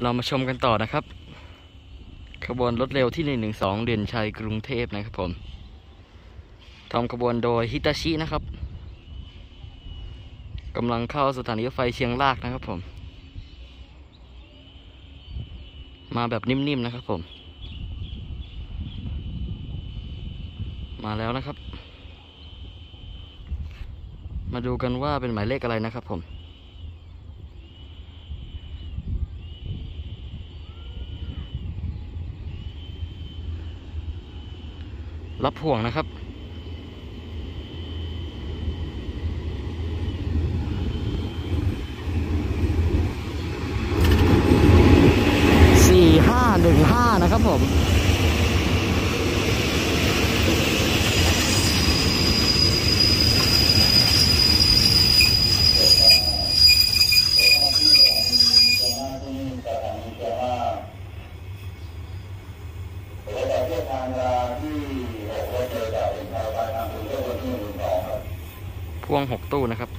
เรามาชมกันต่อนะครับขบวนรถเร็วที่112เด่นชัยกรุงเทพนะครับผมทำขบวนโดยฮิตาชินะครับกำลังเข้าสถานีรถไฟเชียงรากนะครับผมมาแบบนิ่มๆนะครับผมมาแล้วนะครับมาดูกันว่าเป็นหมายเลขอะไรนะครับผมรับห่วงนะครับ4515นะครับผมพ่วง6ตู้นะครับ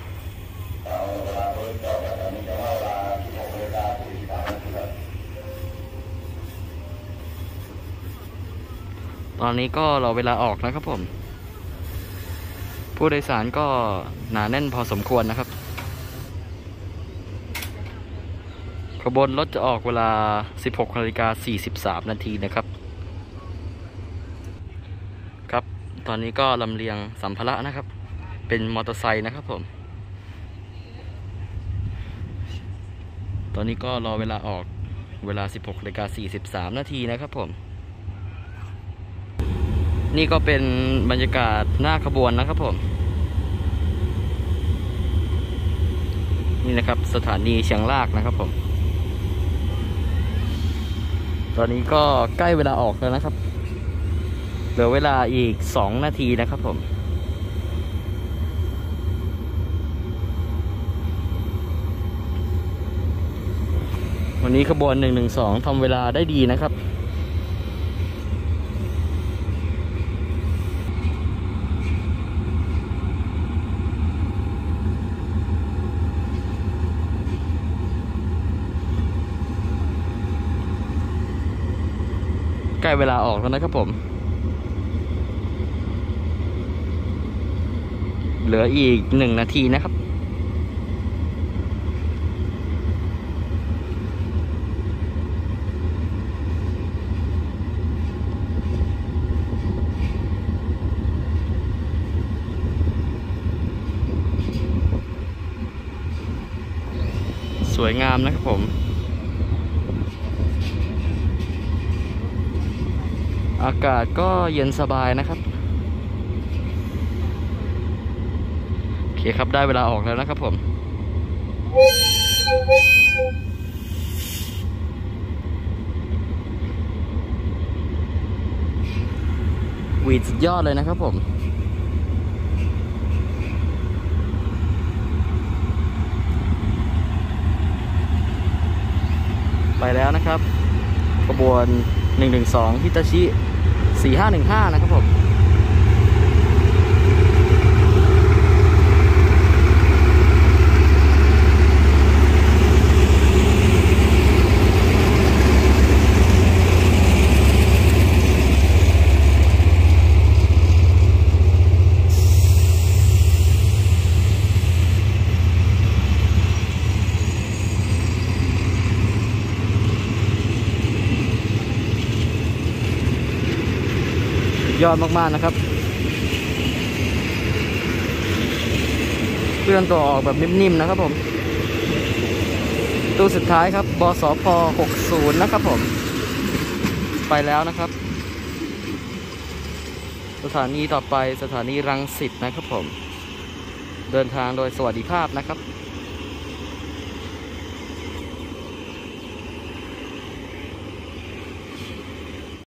ตอนนี้ก็รอเวลาออกนะครับผมผู้โดยสารก็หนาแน่นพอสมควรนะครับขบวนรถจะออกเวลา 16:43 นาทีนะครับครับตอนนี้ก็ลำเลียงสัมภาระนะครับเป็นมอเตอร์ไซค์นะครับผมตอนนี้ก็รอเวลาออกเวลา 16:43 นาทีนะครับผมนี่ก็เป็นบรรยากาศหน้าขบวนนะครับผมนี่นะครับสถานีเชียงรากนะครับผมตอนนี้ก็ใกล้เวลาออกแล้วนะครับเหลือเวลาอีก2 นาทีนะครับผมวันนี้ขบวน112ทำเวลาได้ดีนะครับใกล้เวลาออกแล้วนะครับผมเหลืออีก1 นาทีนะครับสวยงามนะครับผมอากาศก็เย็นสบายนะครับโอเคครับได้เวลาออกแล้วนะครับผมวีดสุดยอดเลยนะครับผมไปแล้วนะครับขบวน112ฮิตาชิ4515นะครับผมยอดมากๆนะครับเคลื่อนตัวออกแบบนิ่มๆนะครับผมตู้สุดท้ายครับบสพ60นะครับผมไปแล้วนะครับสถานีต่อไปสถานีรังสิตนะครับผมเดินทางโดยสวัสดิภาพนะครับ